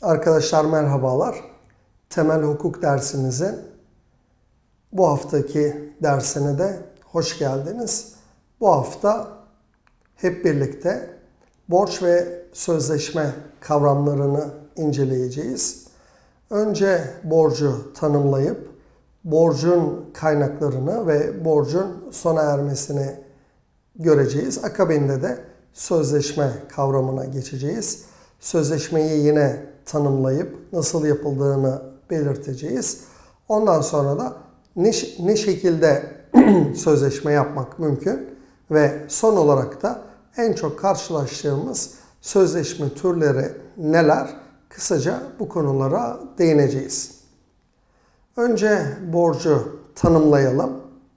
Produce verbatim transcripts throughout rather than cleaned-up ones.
Arkadaşlar merhabalar. Temel hukuk dersimizin bu haftaki dersine de hoş geldiniz. Bu hafta hep birlikte borç ve sözleşme kavramlarını inceleyeceğiz. Önce borcu tanımlayıp borcun kaynaklarını ve borcun sona ermesini göreceğiz. Akabinde de sözleşme kavramına geçeceğiz. Sözleşmeyi yine tanımlayıp nasıl yapıldığını belirteceğiz. Ondan sonra da ne, ne şekilde sözleşme yapmak mümkün ve son olarak da en çok karşılaştığımız sözleşme türleri neler? Kısaca bu konulara değineceğiz. Önce borcu tanımlayalım.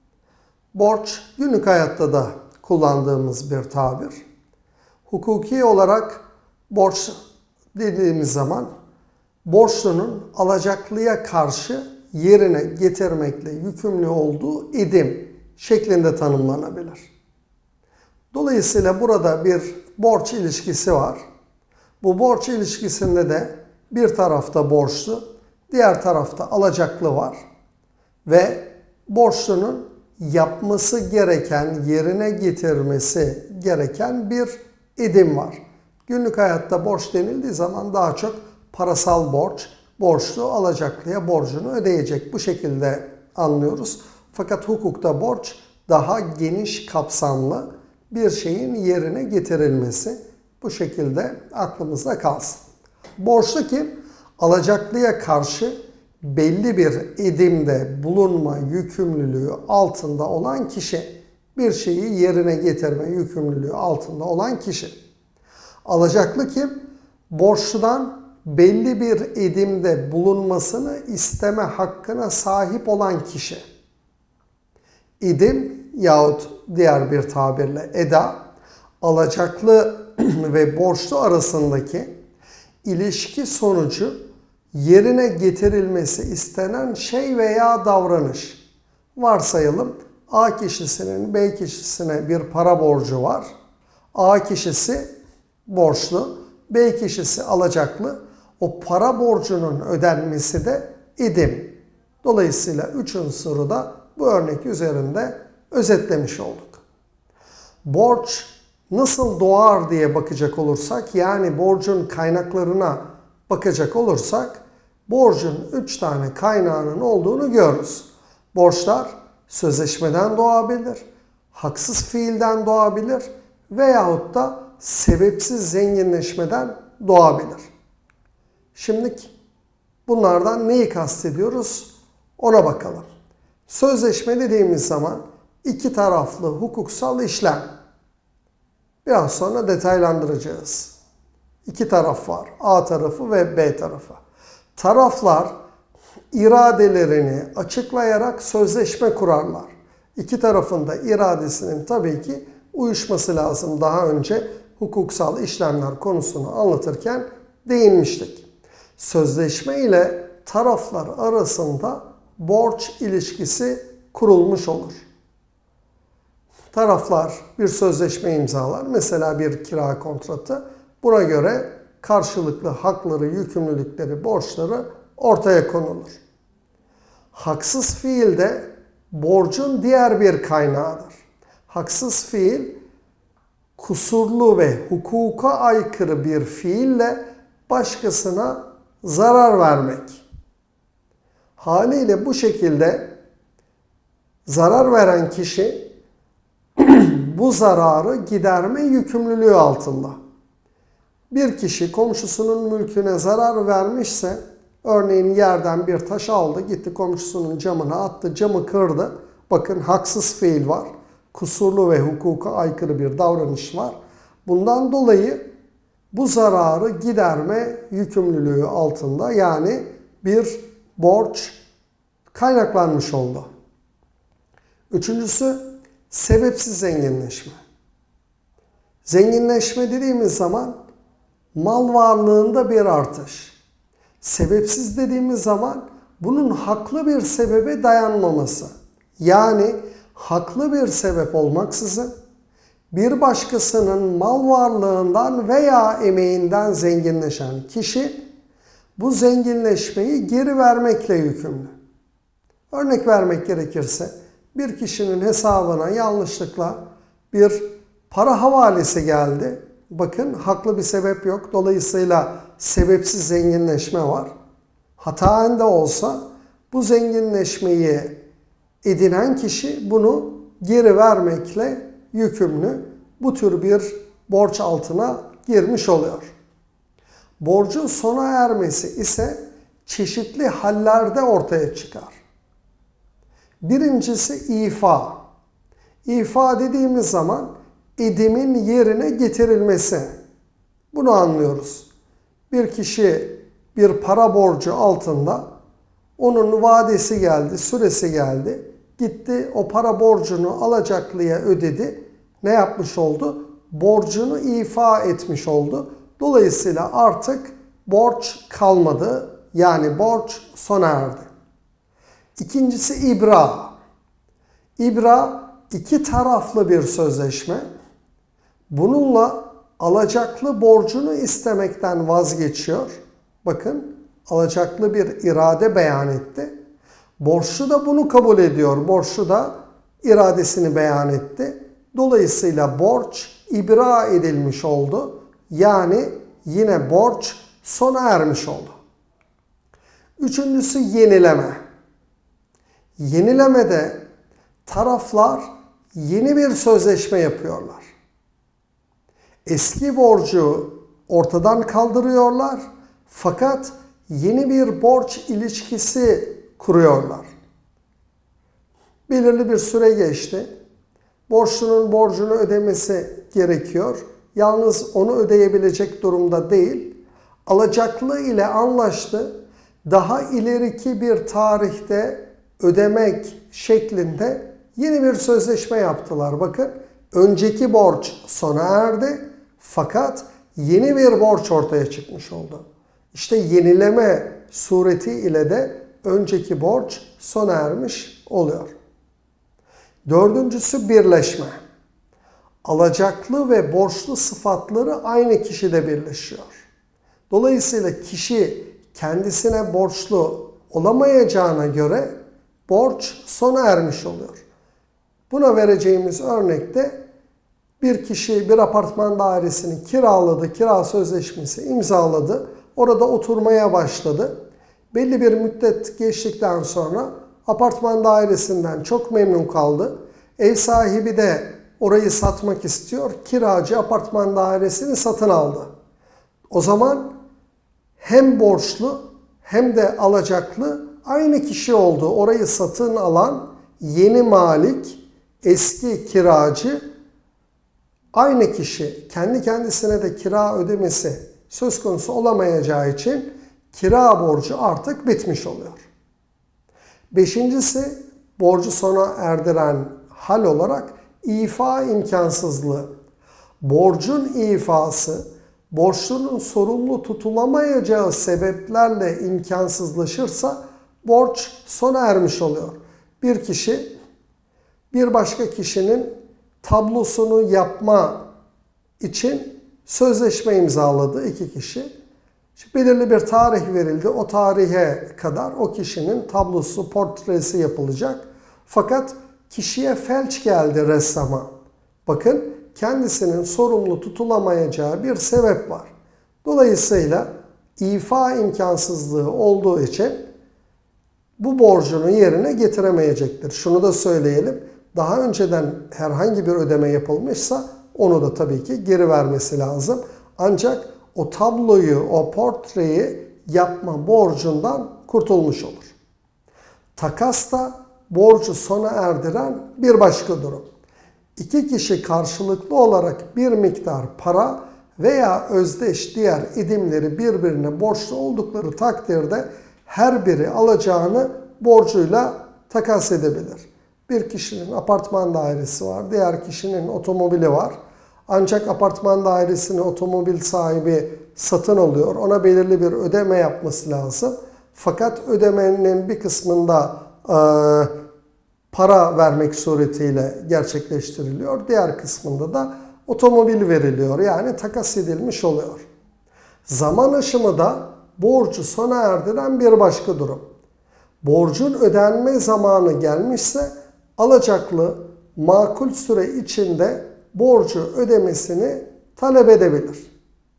Borç günlük hayatta da kullandığımız bir tabir. Hukuki olarak borç dediğimiz zaman borçlunun alacaklıya karşı yerine getirmekle yükümlü olduğu edim şeklinde tanımlanabilir. Dolayısıyla burada bir borç ilişkisi var. Bu borç ilişkisinde de bir tarafta borçlu, diğer tarafta alacaklı var. Ve borçlunun yapması gereken, yerine getirmesi gereken bir edim var. Günlük hayatta borç denildiği zaman daha çok parasal borç, borçlu alacaklıya borcunu ödeyecek. Bu şekilde anlıyoruz. Fakat hukukta borç daha geniş kapsamlı bir şeyin yerine getirilmesi. Bu şekilde aklımızda kalsın. Borçlu kim? Alacaklıya karşı belli bir edimde bulunma yükümlülüğü altında olan kişi. Bir şeyi yerine getirme yükümlülüğü altında olan kişi. Alacaklı kim? Borçludan belli bir edimde bulunmasını isteme hakkına sahip olan kişi. Edim yahut diğer bir tabirle eda, alacaklı ve borçlu arasındaki ilişki sonucu yerine getirilmesi istenen şey veya davranış. Varsayalım A kişisinin B kişisine bir para borcu var. A kişisi borçlu, B kişisi alacaklı. O para borcunun ödenmesi de edim. Dolayısıyla üç unsuru da bu örnek üzerinde özetlemiş olduk. Borç nasıl doğar diye bakacak olursak, yani borcun kaynaklarına bakacak olursak, borcun üç tane kaynağının olduğunu görürüz. Borçlar sözleşmeden doğabilir, haksız fiilden doğabilir veyahut da sebepsiz zenginleşmeden doğabilir. Şimdi bunlardan neyi kastediyoruz ona bakalım. Sözleşme dediğimiz zaman iki taraflı hukuksal işlem. Biraz sonra detaylandıracağız. İki taraf var. A tarafı ve B tarafı. Taraflar iradelerini açıklayarak sözleşme kurarlar. İki tarafın da iradesinin tabii ki uyuşması lazım. Daha önce hukuksal işlemler konusunu anlatırken değinmiştik. Sözleşme ile taraflar arasında borç ilişkisi kurulmuş olur. Taraflar bir sözleşme imzalar. Mesela bir kira kontratı. Buna göre karşılıklı hakları, yükümlülükleri, borçları ortaya konulur. Haksız fiil de borcun diğer bir kaynağıdır. Haksız fiil kusurlu ve hukuka aykırı bir fiille başkasına zarar vermek. Haliyle bu şekilde zarar veren kişi bu zararı giderme yükümlülüğü altında. Bir kişi komşusunun mülküne zarar vermişse, örneğin yerden bir taş aldı, gitti komşusunun camına attı, camı kırdı. Bakın haksız fiil var. Kusurlu ve hukuka aykırı bir davranış var. Bundan dolayı bu zararı giderme yükümlülüğü altında, yani bir borç kaynaklanmış oldu. Üçüncüsü sebepsiz zenginleşme. Zenginleşme dediğimiz zaman mal varlığında bir artış. Sebepsiz dediğimiz zaman bunun haklı bir sebebe dayanmaması. Yani haklı bir sebep olmaksızın bir başkasının mal varlığından veya emeğinden zenginleşen kişi bu zenginleşmeyi geri vermekle yükümlü. Örnek vermek gerekirse bir kişinin hesabına yanlışlıkla bir para havalesi geldi. Bakın, haklı bir sebep yok. Dolayısıyla sebepsiz zenginleşme var. Hataen de olsa bu zenginleşmeyi edinen kişi bunu geri vermekle yükümlü. Bu tür bir borç altına girmiş oluyor. Borcun sona ermesi ise çeşitli hallerde ortaya çıkar. Birincisi ifa. İfa dediğimiz zaman edimin yerine getirilmesi. Bunu anlıyoruz. Bir kişi bir para borcu altında, onun vadesi geldi, süresi geldi. Gitti o para borcunu alacaklıya ödedi. Ne yapmış oldu? Borcunu ifa etmiş oldu. Dolayısıyla artık borç kalmadı. Yani borç sona erdi. İkincisi ibra. İbra iki taraflı bir sözleşme. Bununla alacaklı borcunu istemekten vazgeçiyor. Bakın, alacaklı bir irade beyan etti. Borçlu da bunu kabul ediyor. Borçlu da iradesini beyan etti. Dolayısıyla borç ibra edilmiş oldu. Yani yine borç sona ermiş oldu. Üçüncüsü yenileme. Yenilemede taraflar yeni bir sözleşme yapıyorlar. Eski borcu ortadan kaldırıyorlar fakat yeni bir borç ilişkisi kuruyorlar. Belirli bir süre geçti. Borçlunun borcunu ödemesi gerekiyor. Yalnız onu ödeyebilecek durumda değil. Alacaklı ile anlaştı. Daha ileriki bir tarihte ödemek şeklinde yeni bir sözleşme yaptılar. Bakın, önceki borç sona erdi fakat yeni bir borç ortaya çıkmış oldu. İşte yenileme sureti ile de önceki borç sona ermiş oluyor. Dördüncüsü birleşme. Alacaklı ve borçlu sıfatları aynı kişide birleşiyor. Dolayısıyla kişi kendisine borçlu olamayacağına göre borç sona ermiş oluyor. Buna vereceğimiz örnekte bir kişi bir apartman dairesini kiraladı, kira sözleşmesi imzaladı, orada oturmaya başladı. Belli bir müddet geçtikten sonra apartman dairesinden çok memnun kaldı. Ev sahibi de orayı satmak istiyor, kiracı apartman dairesini satın aldı. O zaman hem borçlu hem de alacaklı aynı kişi oldu. Orayı satın alan yeni malik, eski kiracı aynı kişi. Kendi kendisine de kira ödemesi söz konusu olamayacağı için kira borcu artık bitmiş oluyor. Beşincisi, borcu sona erdiren hal olarak ifa imkansızlığı. Borcun ifası, borçlunun sorumlu tutulamayacağı sebeplerle imkansızlaşırsa borç sona ermiş oluyor. Bir kişi bir başka kişinin tablosunu yapma için sözleşme imzaladı, iki kişi. Şimdi belirli bir tarih verildi. O tarihe kadar o kişinin tablosu, portresi yapılacak. Fakat kişiye felç geldi ressama. Bakın, kendisinin sorumlu tutulamayacağı bir sebep var. Dolayısıyla ifa imkansızlığı olduğu için bu borcunu yerine getiremeyecektir. Şunu da söyleyelim. Daha önceden herhangi bir ödeme yapılmışsa onu da tabii ki geri vermesi lazım. Ancak o tabloyu, o portreyi yapma borcundan kurtulmuş olur. Takas da borcu sona erdiren bir başka durum. İki kişi karşılıklı olarak bir miktar para veya özdeş diğer edimleri birbirine borçlu oldukları takdirde her biri alacağını borcuyla takas edebilir. Bir kişinin apartman dairesi var, diğer kişinin otomobili var. Ancak apartman dairesini otomobil sahibi satın alıyor. Ona belirli bir ödeme yapması lazım. Fakat ödemenin bir kısmında e, para vermek suretiyle gerçekleştiriliyor. Diğer kısmında da otomobil veriliyor. Yani takas edilmiş oluyor. Zaman aşımı da borcu sona erdiren bir başka durum. Borcun ödenme zamanı gelmişse alacaklı makul süre içinde borcu ödemesini talep edebilir.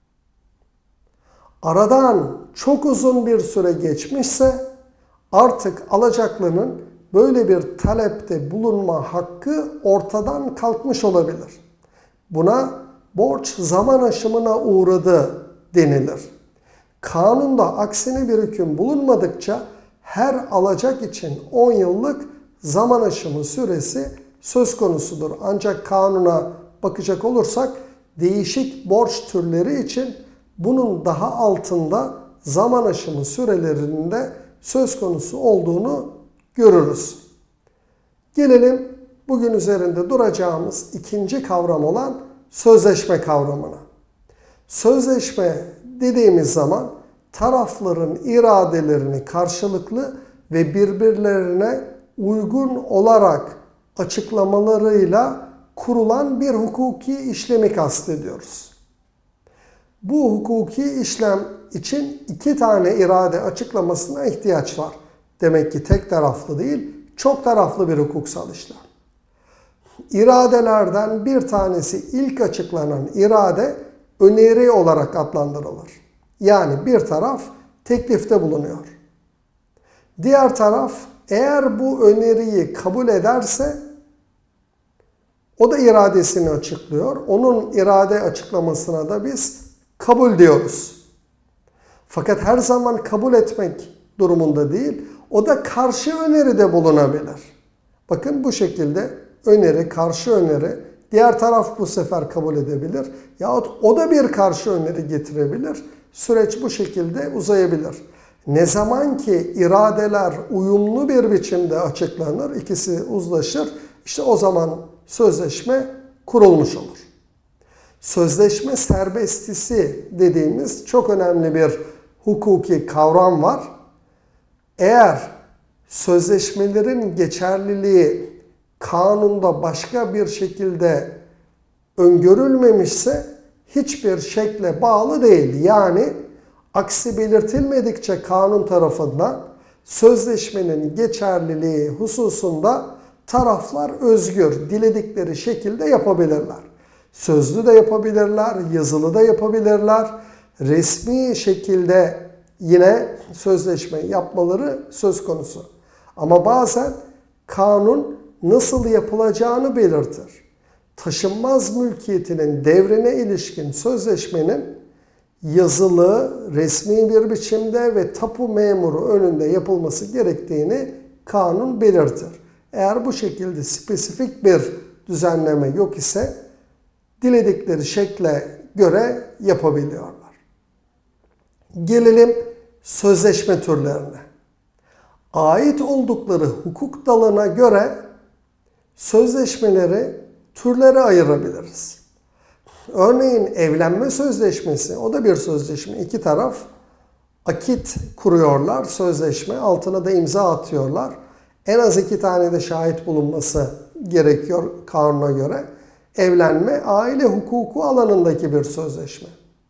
Aradan çok uzun bir süre geçmişse artık alacaklının böyle bir talepte bulunma hakkı ortadan kalkmış olabilir. Buna borç zaman aşımına uğradı denilir. Kanunda aksine bir hüküm bulunmadıkça her alacak için on yıllık zaman aşımı süresi söz konusudur. Ancak kanuna bakacak olursak değişik borç türleri için bunun daha altında zaman aşımı sürelerinde söz konusu olduğunu görürüz. Gelelim bugün üzerinde duracağımız ikinci kavram olan sözleşme kavramına. Sözleşme dediğimiz zaman tarafların iradelerini karşılıklı ve birbirlerine uygun olarak açıklamalarıyla kurulan bir hukuki işlemi kastediyoruz. Bu hukuki işlem için iki tane irade açıklamasına ihtiyaç var. Demek ki tek taraflı değil, çok taraflı bir hukuksal işlem. İradelerden bir tanesi ilk açıklanan irade öneri olarak adlandırılır. Yani bir taraf teklifte bulunuyor. Diğer taraf eğer bu öneriyi kabul ederse o da iradesini açıklıyor. Onun irade açıklamasına da biz kabul diyoruz. Fakat her zaman kabul etmek durumunda değil, o da karşı öneride bulunabilir. Bakın bu şekilde öneri, karşı öneri, diğer taraf bu sefer kabul edebilir. Yahut o da bir karşı öneri getirebilir. Süreç bu şekilde uzayabilir. Ne zaman ki iradeler uyumlu bir biçimde açıklanır, ikisi uzlaşır, işte o zaman sözleşme kurulmuş olur. Sözleşme serbestisi dediğimiz çok önemli bir hukuki kavram var. Eğer sözleşmelerin geçerliliği kanunda başka bir şekilde öngörülmemişse hiçbir şekle bağlı değil. Yani aksi belirtilmedikçe kanun tarafından sözleşmenin geçerliliği hususunda taraflar özgür, diledikleri şekilde yapabilirler. Sözlü de yapabilirler, yazılı da yapabilirler. Resmi şekilde yine sözleşme yapmaları söz konusu. Ama bazen kanun nasıl yapılacağını belirtir. Taşınmaz mülkiyetinin devrine ilişkin sözleşmenin yazılı, resmi bir biçimde ve tapu memuru önünde yapılması gerektiğini kanun belirtir. Eğer bu şekilde spesifik bir düzenleme yok ise diledikleri şekle göre yapabiliyorlar. Gelelim sözleşme türlerine. Ait oldukları hukuk dalına göre sözleşmeleri türlere ayırabiliriz. Örneğin evlenme sözleşmesi, o da bir sözleşme. İki taraf akit kuruyorlar, sözleşme, altına da imza atıyorlar. En az iki tane de şahit bulunması gerekiyor kanuna göre. Evlenme, aile hukuku alanındaki bir sözleşme.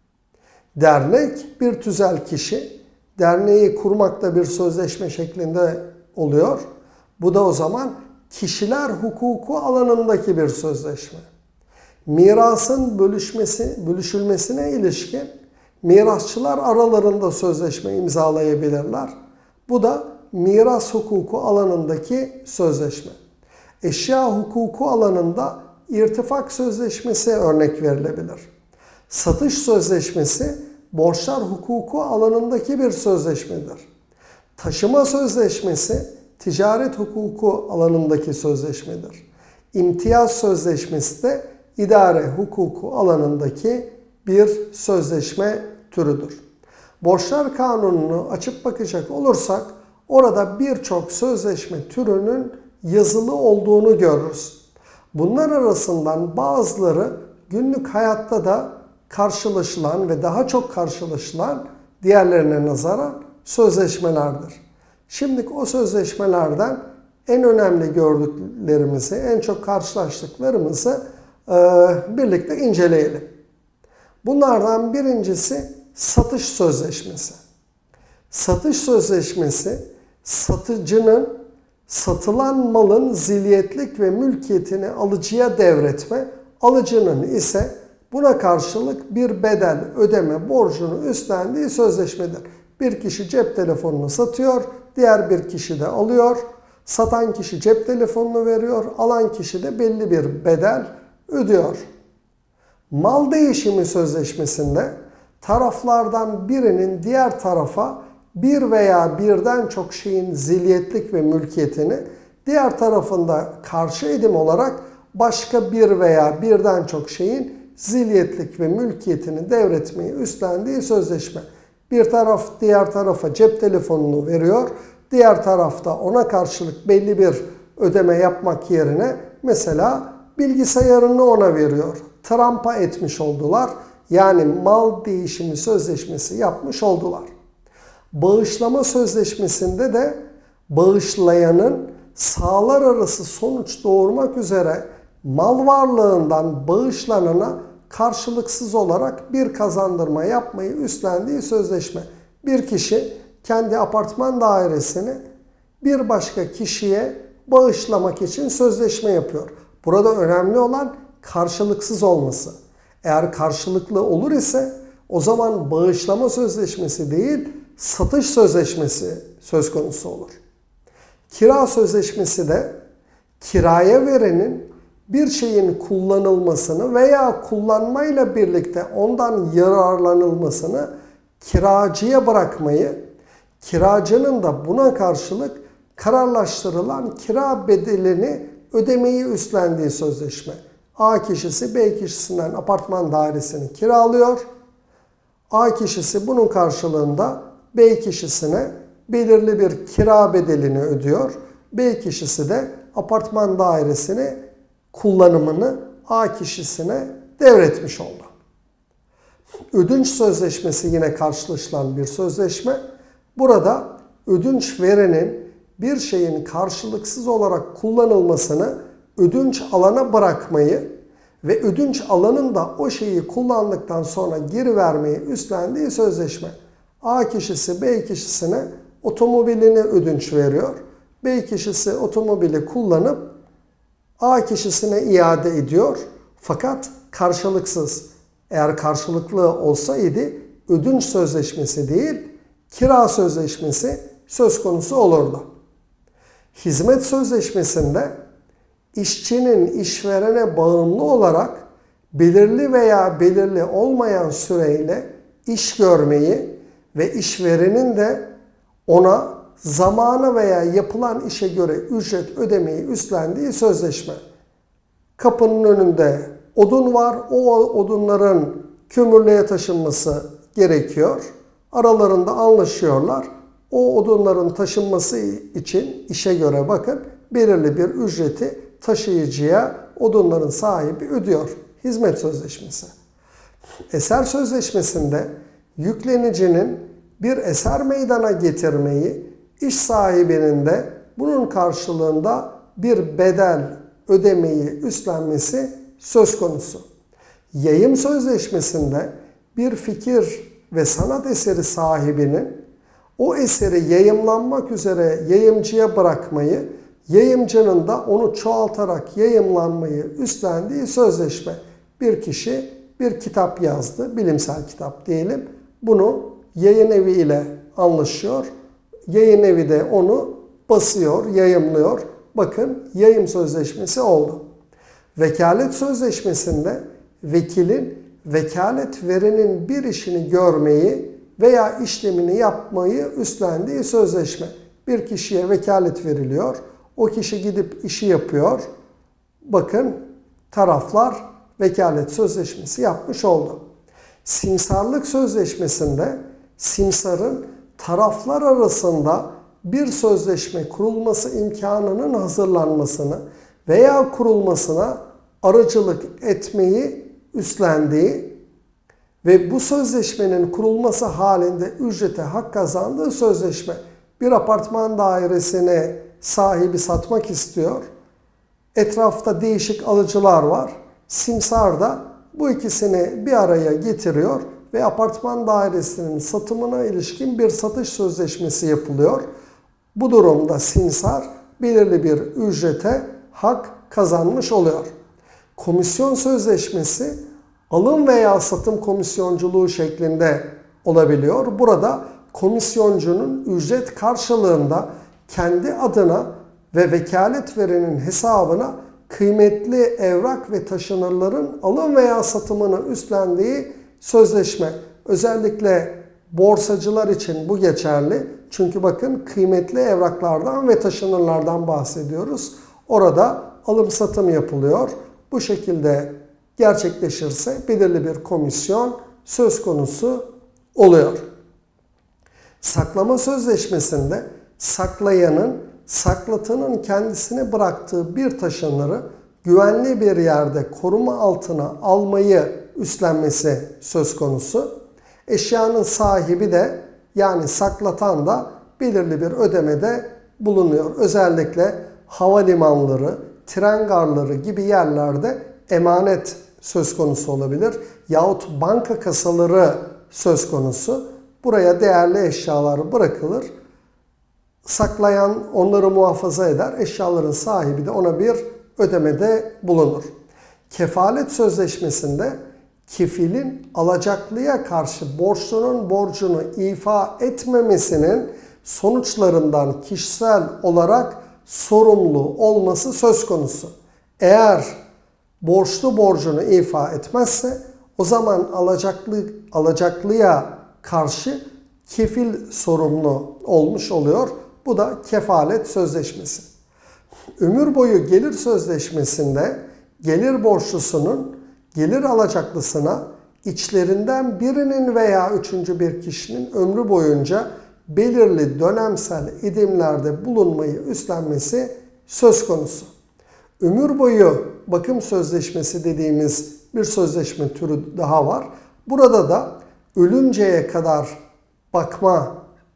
Dernek, bir tüzel kişi. Derneği kurmak da bir sözleşme şeklinde oluyor. Bu da o zaman kişiler hukuku alanındaki bir sözleşme. Mirasın bölüşmesi, bölüşülmesine ilişkin mirasçılar aralarında sözleşme imzalayabilirler. Bu da miras hukuku alanındaki sözleşme. Eşya hukuku alanında irtifak sözleşmesi örnek verilebilir. Satış sözleşmesi borçlar hukuku alanındaki bir sözleşmedir. Taşıma sözleşmesi ticaret hukuku alanındaki sözleşmedir. İmtiyaz sözleşmesi de idare hukuku alanındaki bir sözleşme türüdür. Borçlar kanununu açıp bakacak olursak orada birçok sözleşme türünün yazılı olduğunu görürüz. Bunlar arasından bazıları günlük hayatta da karşılaşılan ve daha çok karşılaşılan diğerlerine nazaran sözleşmelerdir. Şimdi o sözleşmelerden en önemli gördüklerimizi, en çok karşılaştıklarımızı e, birlikte inceleyelim. Bunlardan birincisi satış sözleşmesi. Satış sözleşmesi, satıcının satılan malın zilyetlik ve mülkiyetini alıcıya devretme, alıcının ise buna karşılık bir bedel ödeme borcunu üstlendiği sözleşmedir. Bir kişi cep telefonunu satıyor, diğer bir kişi de alıyor. Satan kişi cep telefonunu veriyor, alan kişi de belli bir bedel ödüyor. Mal değişimi sözleşmesinde taraflardan birinin diğer tarafa bir veya birden çok şeyin zilyetlik ve mülkiyetini, diğer tarafında karşı edim olarak başka bir veya birden çok şeyin zilyetlik ve mülkiyetini devretmeyi üstlendiği sözleşme. Bir taraf diğer tarafa cep telefonunu veriyor, diğer tarafta ona karşılık belli bir ödeme yapmak yerine mesela bilgisayarını ona veriyor. Trampa etmiş oldular. Yani mal değişimi sözleşmesi yapmış oldular. Bağışlama sözleşmesinde de bağışlayanın sağlar arası sonuç doğurmak üzere mal varlığından bağışlanana karşılıksız olarak bir kazandırma yapmayı üstlendiği sözleşme. Bir kişi kendi apartman dairesini bir başka kişiye bağışlamak için sözleşme yapıyor. Burada önemli olan karşılıksız olması. Eğer karşılıklı olur ise o zaman bağışlama sözleşmesi değil, satış sözleşmesi söz konusu olur. Kira sözleşmesi de kiraya verenin bir şeyin kullanılmasını veya kullanmayla birlikte ondan yararlanılmasını kiracıya bırakmayı, kiracının da buna karşılık kararlaştırılan kira bedelini ödemeyi üstlendiği sözleşme. A kişisi B kişisinden apartman dairesini kiralıyor. A kişisi bunun karşılığında B kişisine belirli bir kira bedelini ödüyor. B kişisi de apartman dairesini kullanımını A kişisine devretmiş oldu. Ödünç sözleşmesi yine karşılaşılan bir sözleşme. Burada ödünç verenin bir şeyin karşılıksız olarak kullanılmasını ödünç alana bırakmayı ve ödünç alanın da o şeyi kullandıktan sonra geri vermeyi üstlendiği sözleşme. A kişisi B kişisine otomobilini ödünç veriyor. B kişisi otomobili kullanıp A kişisine iade ediyor. Fakat karşılıksız. Eğer karşılıklı olsaydı ödünç sözleşmesi değil, kira sözleşmesi söz konusu olurdu. Hizmet sözleşmesinde işçinin işverene bağımlı olarak belirli veya belirli olmayan süreyle iş görmeyi ve işverenin de ona zamana veya yapılan işe göre ücret ödemeyi üstlendiği sözleşme. Kapının önünde odun var, o odunların kömürlüğe taşınması gerekiyor. Aralarında anlaşıyorlar. O odunların taşınması için işe göre bakın belirli bir ücreti taşıyıcıya odunların sahibi ödüyor. Hizmet sözleşmesi. Eser sözleşmesinde yüklenicinin bir eser meydana getirmeyi, iş sahibinin de bunun karşılığında bir bedel ödemeyi üstlenmesi söz konusu. Yayım sözleşmesinde bir fikir ve sanat eseri sahibinin o eseri yayımlanmak üzere yayımcıya bırakmayı, yayımcının da onu çoğaltarak yayımlanmayı üstlendiği sözleşme. Bir kişi bir kitap yazdı, bilimsel kitap diyelim. Bunu yayın evi ile anlaşıyor. Yayın evi de onu basıyor, yayımlıyor. Bakın yayım sözleşmesi oldu. Vekalet sözleşmesinde vekilin vekalet verenin bir işini görmeyi veya işlemini yapmayı üstlendiği sözleşme. Bir kişiye vekalet veriliyor. O kişi gidip işi yapıyor. Bakın taraflar vekalet sözleşmesi yapmış oldu. Simsarlık sözleşmesinde simsarın taraflar arasında bir sözleşme kurulması imkanının hazırlanmasını veya kurulmasına aracılık etmeyi üstlendiği ve bu sözleşmenin kurulması halinde ücrete hak kazandığı sözleşme. Bir apartman dairesine sahibi satmak istiyor. Etrafta değişik alıcılar var. Simsar da bu ikisini bir araya getiriyor ve apartman dairesinin satımına ilişkin bir satış sözleşmesi yapılıyor. Bu durumda simsar belirli bir ücrete hak kazanmış oluyor. Komisyon sözleşmesi alım veya satım komisyonculuğu şeklinde olabiliyor. Burada komisyoncunun ücret karşılığında kendi adına ve vekalet verenin hesabına kıymetli evrak ve taşınırların alım veya satımını üstlendiği sözleşme. Özellikle borsacılar için bu geçerli. Çünkü bakın kıymetli evraklardan ve taşınırlardan bahsediyoruz. Orada alım satım yapılıyor. Bu şekilde gerçekleşirse belirli bir komisyon söz konusu oluyor. Saklama sözleşmesinde saklayanın saklatanın kendisine bıraktığı bir taşınırı güvenli bir yerde koruma altına almayı üstlenmesi söz konusu. Eşyanın sahibi de yani saklatan da belirli bir ödemede bulunuyor. Özellikle havalimanları, tren garları gibi yerlerde emanet söz konusu olabilir. Yahut banka kasaları söz konusu. Buraya değerli eşyalar bırakılır. Saklayan onları muhafaza eder. Eşyaların sahibi de ona bir ödemede bulunur. Kefalet sözleşmesinde kefilin alacaklıya karşı borçlunun borcunu ifa etmemesinin sonuçlarından kişisel olarak sorumlu olması söz konusu. Eğer borçlu borcunu ifa etmezse o zaman alacaklı, alacaklıya karşı kefil sorumlu olmuş oluyor. Bu da kefalet sözleşmesi. Ömür boyu gelir sözleşmesinde gelir borçlusunun gelir alacaklısına içlerinden birinin veya üçüncü bir kişinin ömrü boyunca belirli dönemsel idimlerde bulunmayı üstlenmesi söz konusu. Ömür boyu bakım sözleşmesi dediğimiz bir sözleşme türü daha var. Burada da ölünceye kadar bakma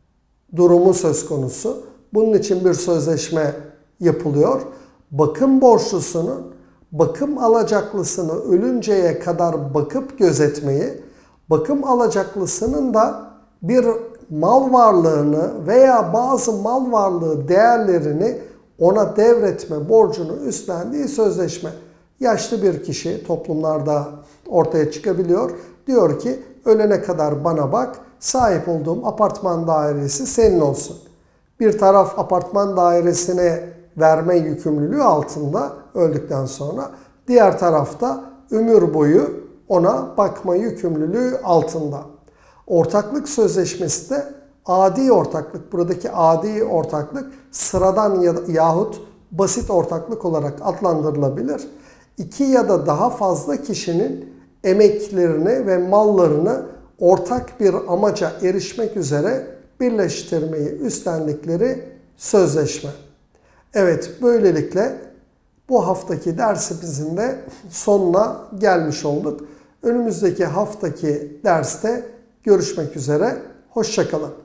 durumu söz konusu. Bunun için bir sözleşme yapılıyor. Bakım borçlusunun bakım alacaklısını ölünceye kadar bakıp gözetmeyi, bakım alacaklısının da bir mal varlığını veya bazı mal varlığı değerlerini ona devretme borcunu üstlendiği sözleşme. Yaşlı bir kişi toplumlarda ortaya çıkabiliyor. Diyor ki ölene kadar bana bak, sahip olduğum apartman dairesi senin olsun. Bir taraf apartman dairesine verme yükümlülüğü altında öldükten sonra, diğer tarafta ömür boyu ona bakma yükümlülüğü altında. Ortaklık sözleşmesi de adi ortaklık, buradaki adi ortaklık sıradan ya, yahut basit ortaklık olarak adlandırılabilir. İki ya da daha fazla kişinin emeklerini ve mallarını ortak bir amaca erişmek üzere birleştirmeyi üstlendikleri sözleşme. Evet, böylelikle bu haftaki dersimizin de sonuna gelmiş olduk. Önümüzdeki haftaki derste görüşmek üzere. Hoşça kalın.